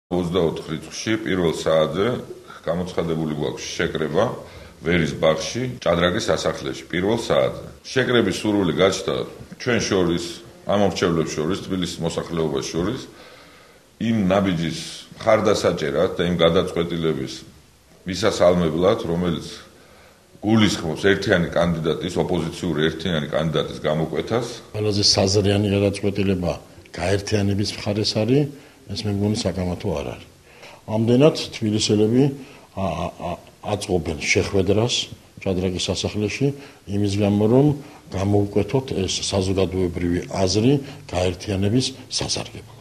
24 რიცხვში პირველ საათზე გამოცხადებული გვაქვს შეკრება ვერის ბაღში, ჭადრაკის სასახლეში პირველ საათზე. შეკრების სურვილი გაჩნდა ჩვენ შორის, ამომრჩევლებს შორის, თბილისის მოსახლეობას შორის, იმ ნაბიჯის მხარდასაჭერად და იმ გადაწყვეტილების მისასალმებლად, რომელიც გულისხმობს ერთიანი კანდიდატის, ოპოზიციური ერთიანი კანდიდატის გამოკვეთას. ყველაზე საზრიანი გადაწყვეტილება გაერთიანების მხარეს არის, ეს მე მგონი საკამათო არ არის. ამდენად თბილისელები აწყობენ შეხვედრას ჭადრაკის სასახლეში იმის გამო, რომ გამოვკვეთოთ ეს საზოგადოებრივი აზრი გაერთიანების სასარგებლოდ.